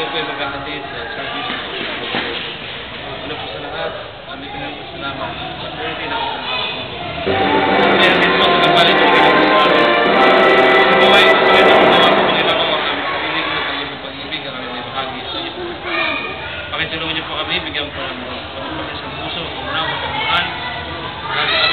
po yung maghahatid sa service. Ano po sa lahat, kami pinagpasalamat sa opportunity na ako sa mga kaya din po sa kapalit ng pinagpasalamat. Sa buhay ko sa ito, naman po Panginoon ang aming sarili ko sa iyong pag-ibig ang aming bahagi sa iyo. Pakitulungan niyo po kami, bigyan po ng kapatid sa puso, unawa, pagmahal,